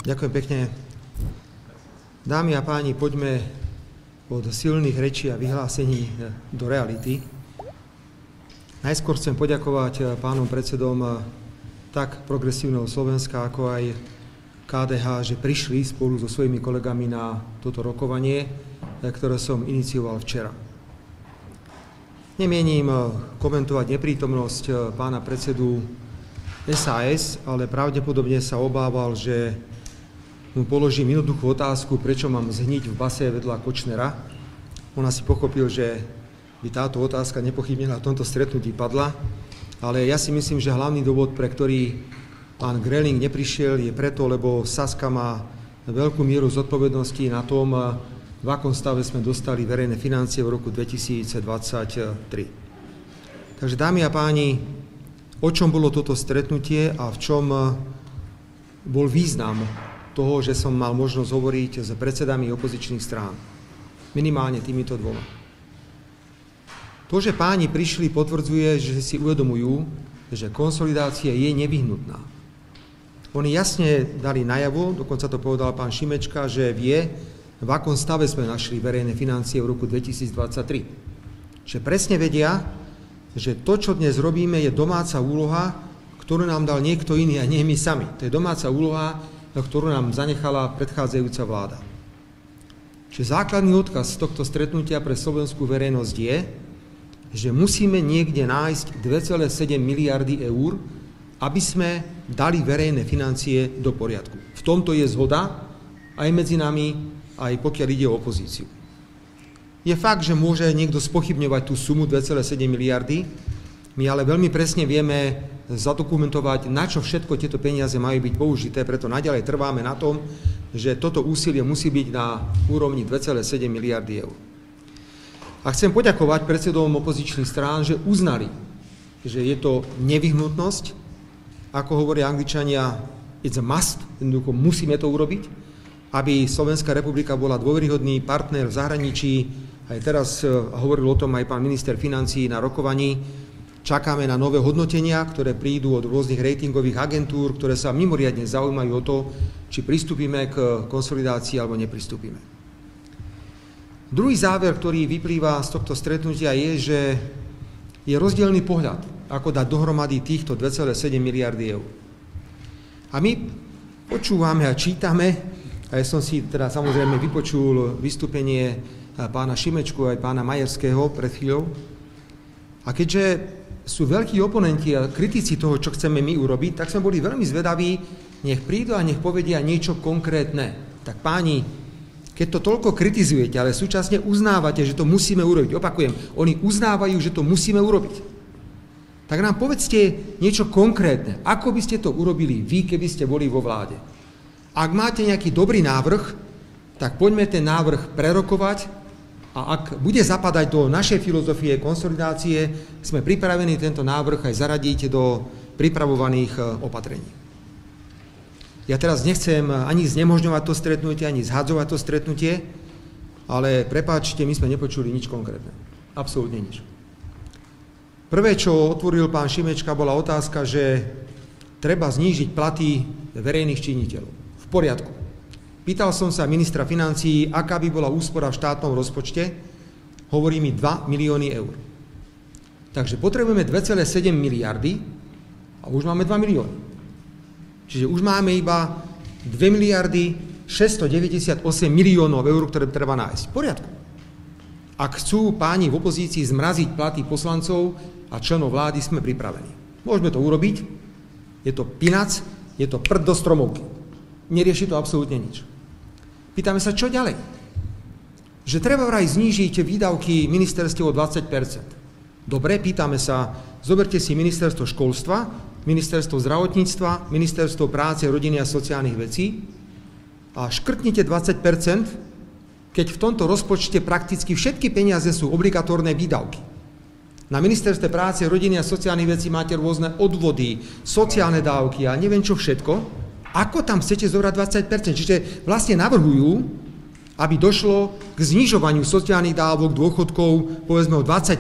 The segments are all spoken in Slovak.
Ďakujem pekne. Dámy a páni, poďme od silných rečí a vyhlásení do reality. Najskôr chcem poďakovať pánom predsedom tak Progresívneho Slovenska, ako aj KDH, že prišli spolu so svojimi kolegami na toto rokovanie, ktoré som inicioval včera. Nemienim komentovať neprítomnosť pána predsedu SAS, ale pravdepodobne sa obával, že mu položím jednoduchú otázku, prečo mám zhniť v base vedľa Kočnera. On asi pochopil, že by táto otázka nepochybne na tomto stretnutí padla, ale ja si myslím, že hlavný dôvod, pre ktorý pán Gröling neprišiel, je preto, lebo Saska má veľkú mieru zodpovednosti na tom, v akom stave sme dostali verejné financie v roku 2023. Takže, dámy a páni, o čom bolo toto stretnutie a v čom bol význam toho, že som mal možnosť hovoriť s predsedami opozičných strán. Minimálne týmito dvoma. To, že páni prišli, potvrdzuje, že si uvedomujú, že konsolidácia je nevyhnutná. Oni jasne dali najavo, dokonca to povedal pán Šimečka, že vie, v akom stave sme našli verejné financie v roku 2023. Že presne vedia, že to, čo dnes robíme, je domáca úloha, ktorú nám dal niekto iný a nie my sami. To je domáca úloha, ktorú nám zanechala predchádzajúca vláda. Čiže základný odkaz z tohto stretnutia pre slovenskú verejnosť je, že musíme niekde nájsť 2,7 miliardy eur, aby sme dali verejné financie do poriadku. V tomto je zhoda aj medzi nami, aj pokiaľ ide o opozíciu. Je fakt, že môže niekto spochybňovať tú sumu 2,7 miliardy, my ale veľmi presne vieme zadokumentovať, na čo všetko tieto peniaze majú byť použité, preto naďalej trváme na tom, že toto úsilie musí byť na úrovni 2,7 miliardy eur. A chcem poďakovať predsedom opozičných strán, že uznali, že je to nevyhnutnosť, ako hovoria Angličania, it's a must, jednoducho musíme to urobiť, aby Slovenská republika bola dôveryhodný partner v zahraničí. Aj teraz hovoril o tom aj pán minister financií na rokovaní. Čakáme na nové hodnotenia, ktoré prídu od rôznych ratingových agentúr, ktoré sa mimoriadne zaujímajú o to, či pristúpime k konsolidácii alebo nepristúpime. Druhý záver, ktorý vyplýva z tohto stretnutia, je, že je rozdielny pohľad, ako dať dohromady týchto 2,7 miliardy eur. A my počúvame a čítame, a ja som si teda samozrejme vypočul vystúpenie pána Šimečku aj pána Majerského pred chvíľou. A keďže sú veľkí oponenti a kritici toho, čo chceme my urobiť, tak sme boli veľmi zvedaví, nech prídu a nech povedia niečo konkrétne. Tak páni, keď to toľko kritizujete, ale súčasne uznávate, že to musíme urobiť, opakujem, oni uznávajú, že to musíme urobiť, tak nám povedzte niečo konkrétne. Ako by ste to urobili vy, keby ste boli vo vláde? Ak máte nejaký dobrý návrh, tak poďme ten návrh prerokovať a ak bude zapadať do našej filozofie konsolidácie, sme pripravení tento návrh aj zaradiť do pripravovaných opatrení. Ja teraz nechcem ani znemožňovať to stretnutie, ani zhadzovať to stretnutie, ale prepáčte, my sme nepočuli nič konkrétne. Absolútne nič. Prvé, čo otvoril pán Šimečka, bola otázka, že treba znížiť platy verejných činiteľov. V poriadku. Pýtal som sa ministra financií, aká by bola úspora v štátnom rozpočte, hovorí mi 2 milióny eur. Takže potrebujeme 2,7 miliardy a už máme 2 milióny. Čiže už máme iba 2 miliardy 698 miliónov eur, ktoré treba nájsť. V poriadku. Ak chcú páni v opozícii zmraziť platy poslancov a členov vlády, sme pripravení. Môžeme to urobiť, je to pinac, je to prd do stromovky. Nerieši to absolútne nič. Pýtame sa, čo ďalej? Že treba vraj znížiť výdavky ministerstiev o 20%. Dobre, pýtame sa, zoberte si ministerstvo školstva, ministerstvo zdravotníctva, ministerstvo práce, rodiny a sociálnych vecí a škrtnite 20%, keď v tomto rozpočte prakticky všetky peniaze sú obligatórne výdavky. Na ministerstve práce, rodiny a sociálnych vecí máte rôzne odvody, sociálne dávky a neviem čo všetko. Ako tam chcete zobrať 20%? Čiže vlastne navrhujú, aby došlo k znižovaniu sociálnych dávok, dôchodkov, povedzme o 20%,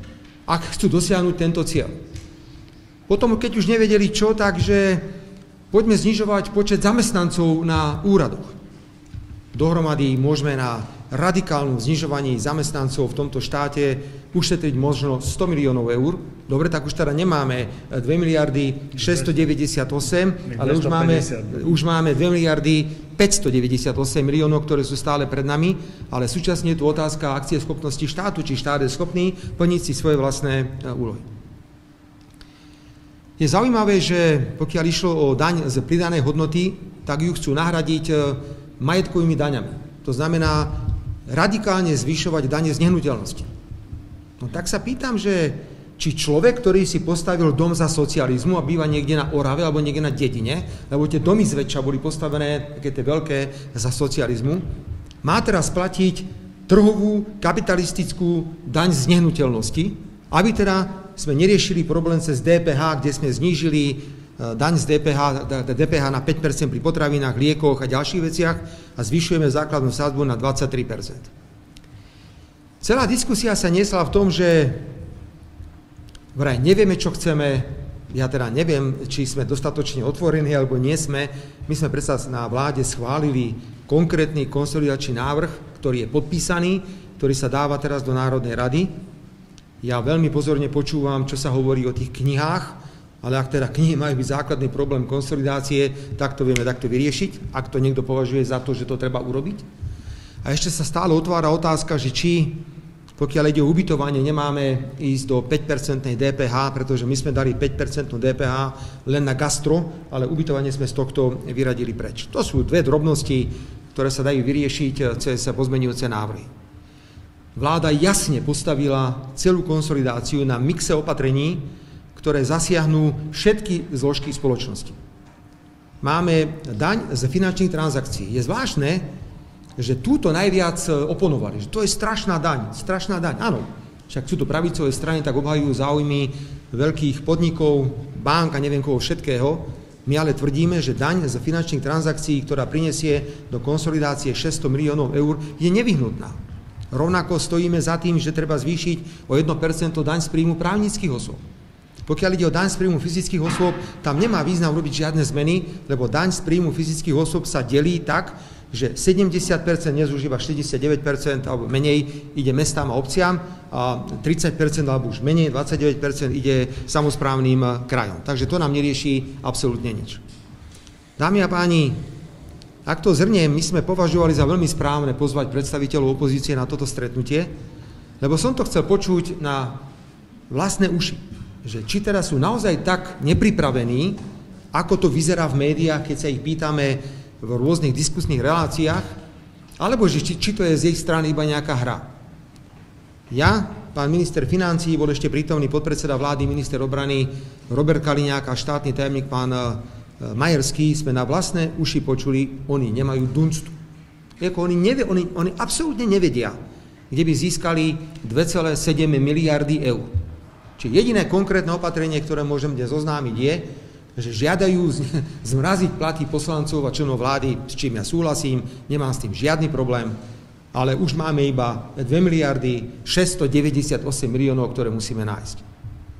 ak chcú dosiahnuť tento cieľ. Potom, keď už nevedeli čo, takže Poďme znižovať počet zamestnancov na úradoch. Dohromady môžeme na radikálnom znižovaní zamestnancov v tomto štáte ušetriť možno 100 miliónov eur. Dobre, tak už teda nemáme 2 miliardy 698, ale už máme 2 miliardy 598 miliónov, ktoré sú stále pred nami, ale súčasne je tu otázka akcieschopnosti štátu, či štát je schopný plniť si svoje vlastné úlohy. Je zaujímavé, že pokiaľ išlo o daň z pridanej hodnoty, tak ju chcú nahradiť majetkovými daňami. To znamená radikálne zvyšovať dane z nehnuteľnosti. No tak sa pýtam, že či človek, ktorý si postavil dom za socializmu a býva niekde na Orave alebo niekde na dedine, lebo tie domy zväčša boli postavené, také tie veľké, za socializmu, má teraz platiť trhovú kapitalistickú daň z nehnuteľnosti, aby teda sme neriešili problém cez DPH, kde sme znížili daň z DPH na 5% pri potravinách, liekoch a ďalších veciach a zvyšujeme základnú sadzbu na 23%. Celá diskusia sa niesla v tom, že vraj nevieme, čo chceme, ja teda neviem, či sme dostatočne otvorení, alebo nie sme. My sme predsa na vláde schválili konkrétny konsolidačný návrh, ktorý je podpísaný, ktorý sa dáva teraz do Národnej rady. Ja veľmi pozorne počúvam, čo sa hovorí o tých knihách, ale ak teda knihy majú byť základný problém konsolidácie, tak to vieme takto vyriešiť, ak to niekto považuje za to, že to treba urobiť. A ešte sa stále otvára otázka, že či, pokiaľ ide o ubytovanie, nemáme ísť do 5% DPH, pretože my sme dali 5% DPH len na gastro, ale ubytovanie sme z tohto vyradili preč. To sú dve drobnosti, ktoré sa dajú vyriešiť cez pozmeňujúce návrhy. Vláda jasne postavila celú konsolidáciu na mixe opatrení, ktoré zasiahnu všetky zložky spoločnosti. Máme daň z finančných transakcií. Je zvláštne, že túto najviac oponovali, že to je strašná daň. Áno, však sú to pravicové strany, tak obhajujú záujmy veľkých podnikov, bank a neviem koho všetkého. My ale tvrdíme, že daň z finančných transakcií, ktorá prinesie do konsolidácie 600 miliónov eur, je nevyhnutná. Rovnako stojíme za tým, že treba zvýšiť o 1% daň z príjmu právnických osôb. Pokiaľ ide o daň z príjmu fyzických osôb, tam nemá význam robiť žiadne zmeny, lebo daň z príjmu fyzických osôb sa delí tak, že 70%, dnes už iba 49% alebo menej ide mestám a obciam a 30% alebo už menej, 29% ide samosprávnym krajom. Takže to nám nerieši absolútne nič. Dámy a páni, ak to zhrniem, my sme považovali za veľmi správne pozvať predstaviteľov opozície na toto stretnutie, lebo som to chcel počuť na vlastné uši, že či teraz sú naozaj tak nepripravení, ako to vyzerá v médiách, keď sa ich pýtame v rôznych diskusných reláciách, alebo že či to je z ich strany iba nejaká hra. Ja, pán minister financií, bol ešte prítomný podpredseda vlády, minister obrany Robert Kaliňák a štátny tajomník pán Majerský, sme na vlastné uši počuli, oni nemajú dunstu. Oni absolútne nevedia, kde by získali 2,7 miliardy eur. Čiže jediné konkrétne opatrenie, ktoré môžem dnes oznámiť, je, že žiadajú zmraziť platy poslancov a členov vlády, s čím ja súhlasím, nemám s tým žiadny problém, ale už máme iba 2 miliardy 698 miliónov, ktoré musíme nájsť.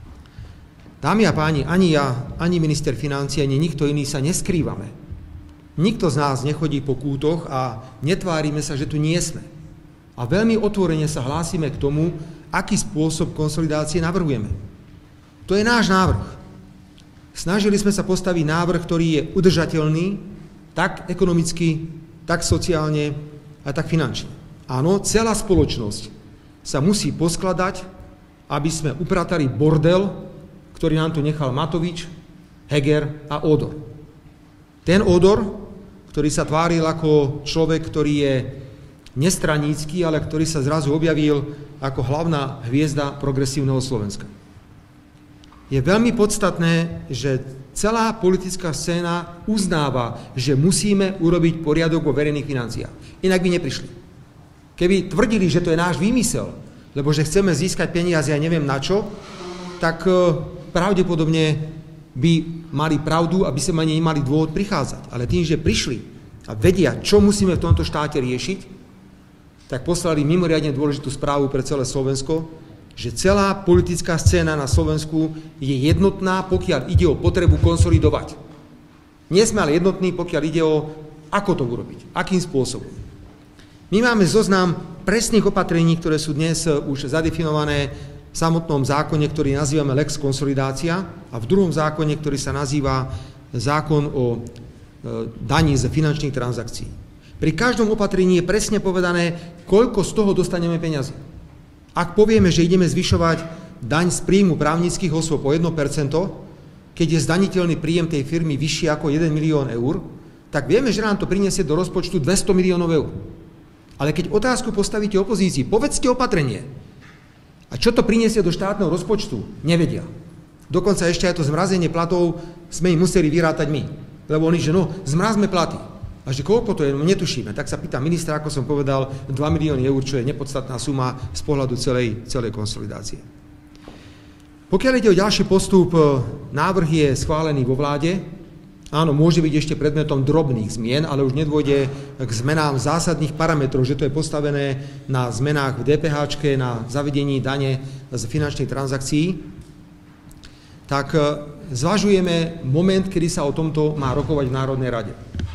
Dámy a páni, ani ja, ani minister financií, ani nikto iný sa neskrývame. Nikto z nás nechodí po kútoch a netvárime sa, že tu nie sme. A veľmi otvorene sa hlásime k tomu, aký spôsob konsolidácie navrhujeme. To je náš návrh. Snažili sme sa postaviť návrh, ktorý je udržateľný, tak ekonomicky, tak sociálne a tak finančne. Áno, celá spoločnosť sa musí poskladať, aby sme upratali bordel, ktorý nám tu nechal Matovič, Heger a Ódor. Ten Ódor, ktorý sa tváril ako človek, ktorý je nestranícky, ale ktorý sa zrazu objavil ako hlavná hviezda progresívneho Slovenska. Je veľmi podstatné, že celá politická scéna uznáva, že musíme urobiť poriadok vo verejných financiách. Inak by neprišli. Keby tvrdili, že to je náš výmysel, lebo že chceme získať peniaze a neviem na čo, tak pravdepodobne by mali pravdu, aby sme ani nemali dôvod prichádzať. Ale tým, že prišli a vedia, čo musíme v tomto štáte riešiť, tak poslali mimoriadne dôležitú správu pre celé Slovensko, že celá politická scéna na Slovensku je jednotná, pokiaľ ide o potrebu konsolidovať. Nie sme ale jednotní, pokiaľ ide o ako to urobiť, akým spôsobom. My máme zoznam presných opatrení, ktoré sú dnes už zadefinované v samotnom zákone, ktorý nazývame Lex konsolidácia, a v druhom zákone, ktorý sa nazýva zákon o daní z finančných transakcií. Pri každom opatrení je presne povedané, koľko z toho dostaneme peňazí. Ak povieme, že ideme zvyšovať daň z príjmu právnických osôb o 1%, keď je zdaniteľný príjem tej firmy vyšší ako 1 milión eur, tak vieme, že nám to prinesie do rozpočtu 200 miliónov eur. Ale keď otázku postavíte opozícii, povedzte opatrenie. A čo to prinesie do štátneho rozpočtu? Nevedia. Dokonca ešte aj to zmrazenie platov sme im museli vyrátať my. Lebo oni, že no, zmrazme platy. A že koľko to je, no netušíme. Tak sa pýta ministra, ako som povedal, 2 milióny eur, čo je nepodstatná suma z pohľadu celej konsolidácie. Pokiaľ ide o ďalší postup, návrh je schválený vo vláde. Áno, môže byť ešte predmetom drobných zmien, ale už nedôjde k zmenám zásadných parametrov, že to je postavené na zmenách v DPH, na zavedení dane z finančných transakcií. Tak zvažujeme moment, kedy sa o tomto má rokovať v Národnej rade.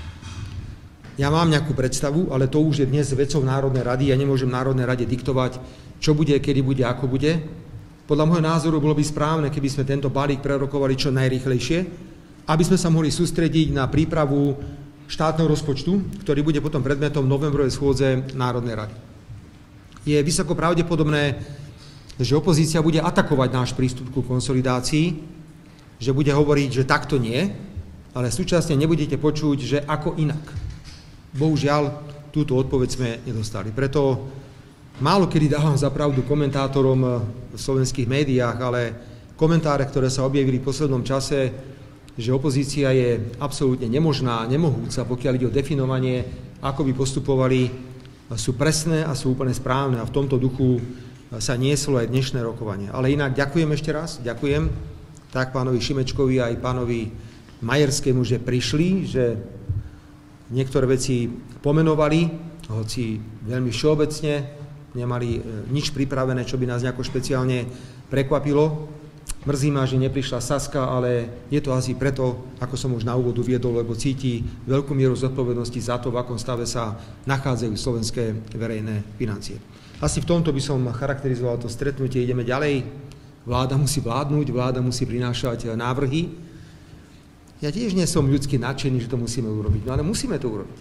Ja mám nejakú predstavu, ale to už je dnes vecou Národnej rady. Ja nemôžem Národnej rade diktovať, čo bude, kedy bude, ako bude. Podľa môjho názoru bolo by správne, keby sme tento balík prerokovali čo najrýchlejšie, aby sme sa mohli sústrediť na prípravu štátneho rozpočtu, ktorý bude potom predmetom novembrovej schôdze Národnej rady. Je vysoko pravdepodobné, že opozícia bude atakovať náš prístup ku konsolidácii, že bude hovoriť, že takto nie, ale súčasne nebudete počuť, že ako inak. Bohužiaľ, túto odpoveď sme nedostali. Preto málo kedy dávam za pravdu komentátorom v slovenských médiách, ale komentáre, ktoré sa objavili v poslednom čase, že opozícia je absolútne nemožná, nemohúca, pokiaľ ide o definovanie, ako by postupovali, sú presné a sú úplne správne. A v tomto duchu sa nieslo aj dnešné rokovanie. Ale inak ďakujem ešte raz, ďakujem tak pánovi Šimečkovi aj pánovi Majerskému, že prišli, že niektoré veci pomenovali, hoci veľmi všeobecne, nemali nič pripravené, čo by nás nejako špeciálne prekvapilo. Mrzí ma, že neprišla Saska, ale je to asi preto, ako som už na úvod uviedol, lebo cíti veľkú mieru zodpovednosti za to, v akom stave sa nachádzajú slovenské verejné financie. Asi v tomto by som charakterizoval to stretnutie. Ideme ďalej. Vláda musí vládnuť, vláda musí prinášať návrhy. Ja tiež nie som ľudsky nadšený, že to musíme urobiť, no ale musíme to urobiť.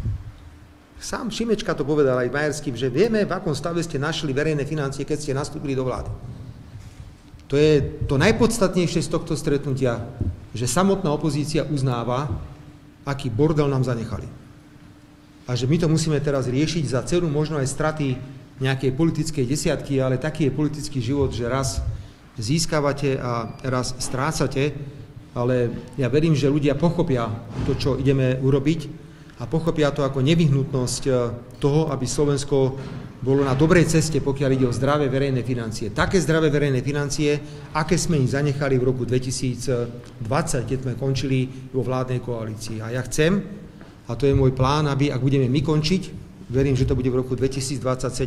Sám Šimečka to povedal aj Majerským, že vieme, v akom stave ste našli verejné financie, keď ste nastúpili do vlády. To je to najpodstatnejšie z tohto stretnutia, že samotná opozícia uznáva, aký bordel nám zanechali. A že my to musíme teraz riešiť za cenu možno aj straty nejakej politickej desiatky, ale taký je politický život, že raz získavate a raz strácate, ale ja verím, že ľudia pochopia to, čo ideme urobiť a pochopia to ako nevyhnutnosť toho, aby Slovensko bolo na dobrej ceste, pokiaľ ide o zdravé verejné financie. Také zdravé verejné financie, aké sme im zanechali v roku 2020, keď sme končili vo vládnej koalícii. A ja chcem, a to je môj plán, aby, ak budeme my končiť, verím, že to bude v roku 2027,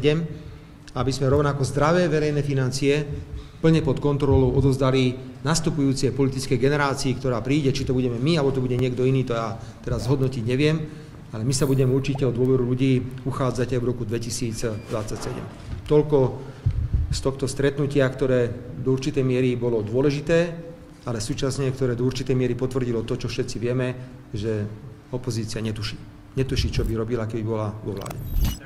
aby sme rovnako zdravé verejné financie plne pod kontrolou odovzdali nastupujúcej politickej generácii, ktorá príde, či to budeme my, alebo to bude niekto iný, to ja teraz zhodnotiť neviem. Ale my sa budeme určite o dôveru ľudí uchádzať aj v roku 2027. Toľko z tohto stretnutia, ktoré do určitej miery bolo dôležité, ale súčasne, ktoré do určitej miery potvrdilo to, čo všetci vieme, že opozícia netuší. Netuší, čo by robila, keby bola vo vláde.